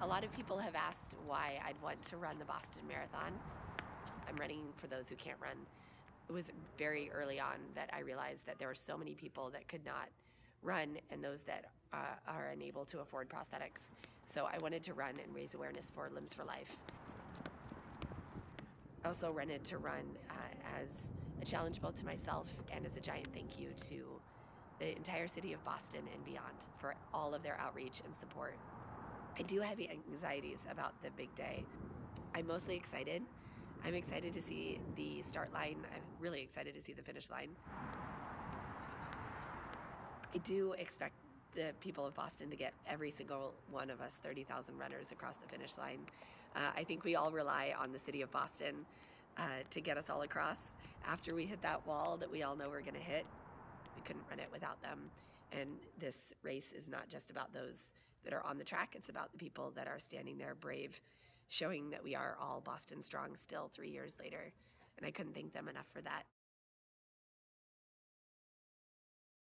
A lot of people have asked why I'd want to run the Boston Marathon. I'm running for those who can't run. It was very early on that I realized that there were so many people that could not run and those that are unable to afford prosthetics. So I wanted to run and raise awareness for Limbs for Life. I also wanted to run as a challenge both to myself and as a giant thank you to the entire city of Boston and beyond for all of their outreach and support. I do have anxieties about the big day. I'm mostly excited. I'm excited to see the start line. I'm really excited to see the finish line. I do expect the people of Boston to get every single one of us 30,000 runners across the finish line. I think we all rely on the city of Boston to get us all across. After we hit that wall that we all know we're going to hit, we couldn't run it without them. And this race is not just about those that are on the track, it's about the people that are standing there brave, showing that we are all Boston strong still 3 years later. And I couldn't thank them enough for that.